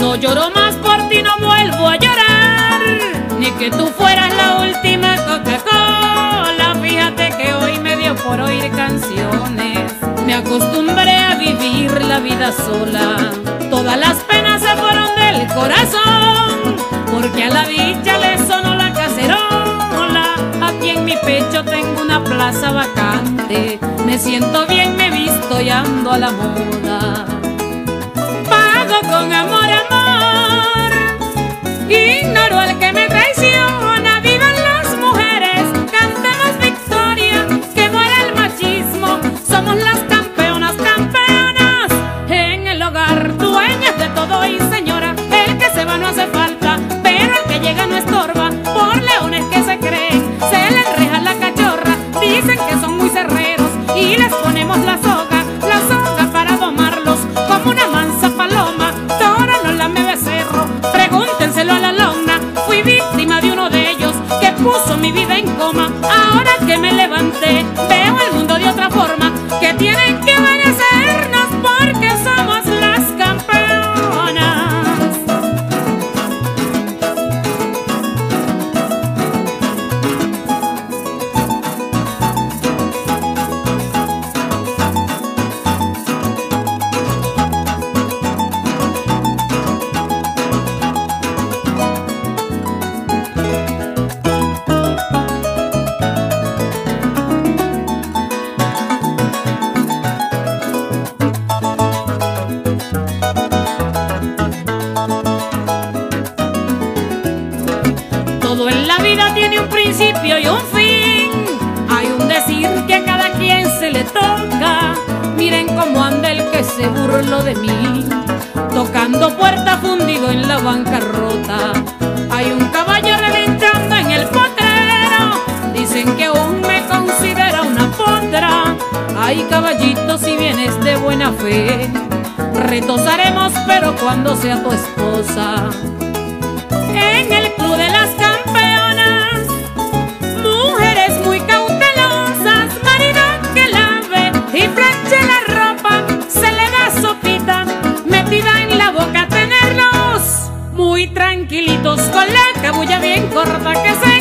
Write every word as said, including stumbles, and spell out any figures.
No lloro más por ti, no vuelvo a llorar, ni que tú fueras la última Coca-Cola. Fíjate que hoy me dio por oír canciones, me acostumbré a vivir la vida sola. Todas las penas se fueron del corazón, porque a la dicha le sonó la cacerola. Aquí en mi pecho tengo una plaza vacante, me siento bien, me visto y ando a la moda. Pago con amor, amor, ignoro al que me traiciona. Vivan las mujeres, cantemos victoria, que muera el machismo. Somos las campeonas, campeonas en el hogar, dueñas de todo y señora. El que se va no hace falta, pero el que llega no estorba. Por leones que se creen, se les enreja la cachorra. Dicen que son muy cerreros y les ponemos la soga, la soga para domarlos como una mansa paloma. Toro no lame becerro, pregúntenselo a la lona. Fui víctima de uno de ellos que puso mi vida en coma. Ahora que me levanté, veo el mundo de otra forma, que tienen que obedecernos porque somos las campeonas. Todo en la vida tiene un principio y un fin. Hay un decir que a cada quien se le toca. Miren cómo anda el que se burló de mí, tocando puerta fundido en la bancarrota. Hay un caballo reventando en el potrero, dicen que aún me considera una potra. Ay, caballito, si vienes de buena fe, retosaremos, pero cuando sea tu esposa. En el club de las campeonas, mujeres muy cautelosas, marido que lave y planche la ropa, se le da sopita metida en la boca. Tenerlos muy tranquilitos con la cabulla bien corta, que se